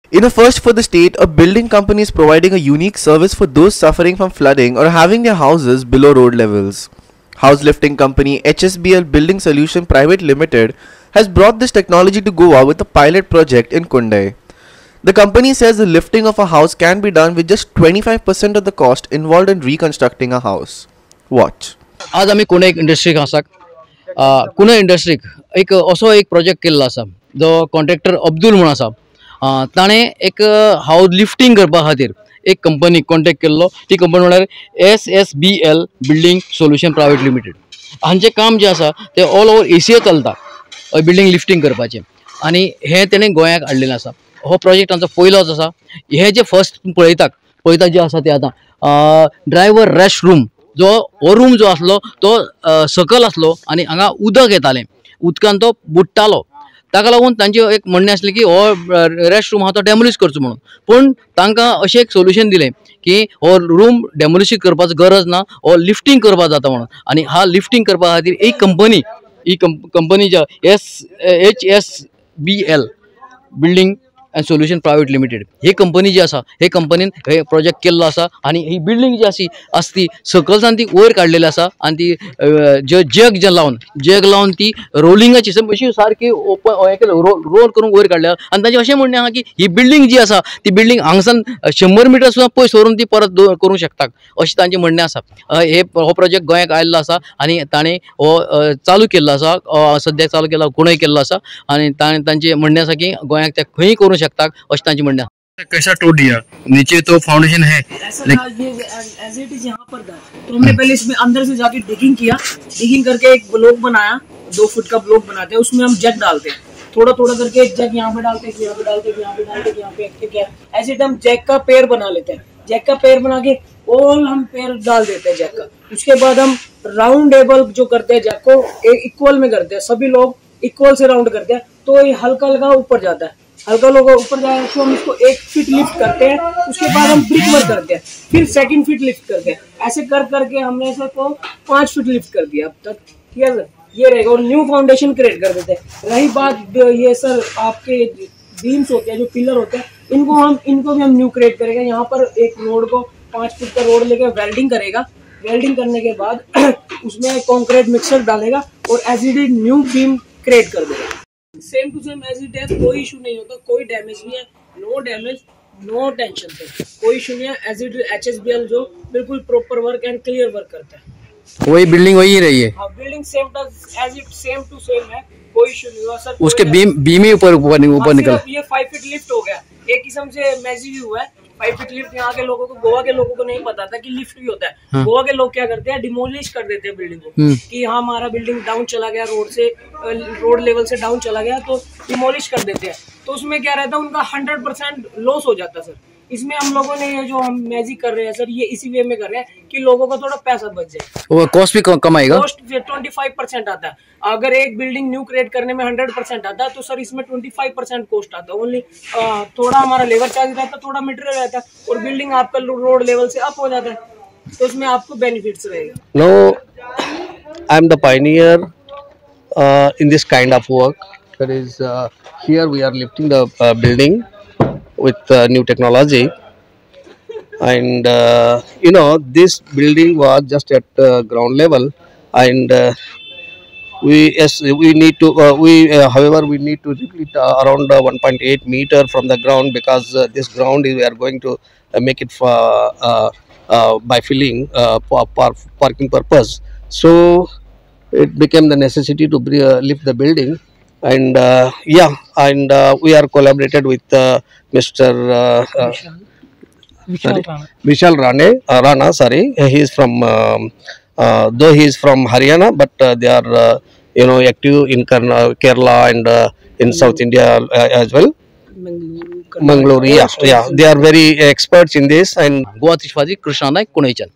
In a first for the state, a building company is providing a unique service for those suffering from flooding or having their houses below road levels. House lifting company HSBL Building Solution Private Limited has brought this technology to Goa with a pilot project in Kundai. The company says the lifting of a house can be done with just 25% of the cost involved in reconstructing a house. Watch. आज आम्ही कुणा एक इंडस्ट्रीक आसाक कुणा इंडस्ट्रीक एक project केल्लो आसा जो contractor Abdul म्हणून आसा ताणें एक हाऊस लिफ्टिंग करपा खातीर एक कंपनी कॉन्टॅक्ट केल्लो. ती कंपनी म्हळ्यार SSBL building solution private limited. हांचें काम जें आसा तें ऑल ओवर एशिया चलता बिल्डिंग लिफ्टिंग करपाचें आनी हें तेणें गोंयाक हाडलेलें आसा. हो प्रोजेक्ट तांचो पयलोच आसा. हे जे फर्स्ट पळयता जें आसा तें आतां ड्रायव्हर रेस्ट रूम हो रूम जो आसलो तो सकल आसलो आनी हांगा उदक येतालें, उदकान तो बुडटालो. ताका लागून तांचें एक म्हणणें आसलें की हो रेस्ट रूम आहा तो डॅमोलिश करचो म्हणून. पूण तांकां अशें एक सोल्युशन दिलें की हो रूम डॅमोलिश करपाचो गरज ना, हो लिफ्टिंग करपा जाता म्हणून. आनी हा लिफ्टिंग करपा खातीर एक company company HSBL building and solution private limited ही कंपनी जी आसा हे कंपनीन हे प्रोजेक्ट केल्लो आसा. आनी ही बिल्डिंग जी आसा ती सकलसान ती वयर काडलेली आसा आनी ती जग लावन ती रोलिंगाची अशी सारकी ओपन रोल करून वयर काडल्या. आनी ताचें अशें म्हणणें आहा की ही बिल्डिंग जी आसा ती बिल्डिंग हांगसान 100 मिटर सुद्दां पयस व्हरून ती परत करूंक शकता अशें तांचें म्हणणें आसा. हो प्रोजेक्ट गोंयाक आयल्लो आसा आनी ताणें हो चालू केल्लो आसा. सद्याक चालू केला कुणय केल्लो आसा आनी तांचें म्हणणें आसा की गोंयाक ते खंय करूंक शकता अशें तांचें म्हणणें आसा. कैसा टूट दिया नीचे तो फाउंडेशन है एज इट इज यहाँ पर था. तो हमने पहले इसमें अंदर से जाके डिगिंग किया, डिगिंग करके एक ब्लॉक बनाया, 2 फुट का ब्लॉक बनाते हैं. उसमें हम जग डालते हैं, थोड़ा थोड़ा करके एक जग यहाँ पे डालते हैं, यहाँ पे डालते हैं, यहाँ पे डालते हैं, यहाँ पे ठीक है. ऐसे हम जैक का पेड़ बना लेते हैं. जैक का पेड़ बना के ऑल हम पेड़ डाल देते हैं जैक का. उसके बाद हम राउंड टेबल जो करते हैं जैक को इक्वल में करते हैं, सभी लोग इक्वल से राउंड करते हैं तो ये हल्का हल्का ऊपर जाता है. हल्का लोग ऊपर जाए तो हम इसको 1 फीट लिफ्ट करते हैं. उसके बाद हम ब्रिक वर्क करते हैं, फिर 2nd फीट लिफ्ट करते हैं. ऐसे कर करके हमने इसको 5 फीट लिफ्ट कर दिया अब तक. ठीक है सर, ये रहेगा. और न्यू फाउंडेशन क्रिएट कर देते हैं. रही बात ये सर आपके बीम्स होते हैं जो पिलर होते हैं इनको भी हम न्यू क्रिएट करेंगे. यहाँ पर एक रोड को 5 फीट का रोड लेके वेल्डिंग करेगा. वेल्डिंग करने के बाद उसमें कॉन्क्रीट मिक्सर डालेगा और एसिड न्यू बीम क्रिएट कर देगा. Same to same as it है, कोई इशू नहीं होता, कोई डैमेज नहीं है. No damage, no tension sir, कोई इशू नहीं है. एज इट HSBL जो बिल्कुल proper work and clear work करता है. वही बिल्डिंग वही रही है. हाँ, building as it same to same है, कोई इशू नहीं हुआ सर. उसके बीम ही ऊपर निकल. ये 5 फीट लिफ्ट हो गया, एक किस्म से मैजिक हुआ है. 5 फीट लिफ्ट यहाँ के लोगों को, गोवा के लोगों को नहीं पता था कि लिफ्ट भी होता है. हाँ. गोवा के लोग क्या करते हैं, डिमोलिश कर देते हैं बिल्डिंग को कि हाँ हमारा बिल्डिंग डाउन चला गया, रोड लेवल से डाउन चला गया तो डिमोलिश कर देते हैं. तो उसमें क्या रहता है, उनका 100% लॉस हो जाता है सर. इसमें हम लोगों ने ये जो हम मैजिक कर रहे हैं सर, ये इसी वे में कर रहे हैं कि लोगों का थोड़ा पैसा बच जाए. कॉस्ट भी कम आएगा. कॉस्ट 25% आता है. अगर एक बिल्डिंग न्यू क्रिएट करने में 100% आता है तो सर इसमें 25% कॉस्ट आता है. ओनली थोड़ा हमारा लेबर चार्ज रहता है, थोड़ा मटेरियल रहता है और बिल्डिंग आपका रोड लेवल से अप हो जाता है. तो उसमें आपको बेनिफिट्स रहेगा. No, I am the pioneer in this kind of work. That is, here we are lifting the building with new technology, and this building was just at ground level, and we need to however we need to lift it around 1.8 meter from the ground, because this ground we are going to make it for by filling for parking purpose. So it became the necessity to lift the building, and we are collaborated with Mr. Vishal Rana. Sorry, he is from though he is from Haryana, but they are active in Kerala and in South India as well. Mangalore, yeah, they are very experts in this. And Goa तिश्वाजी कृष्णा नायक कुणयच्यान.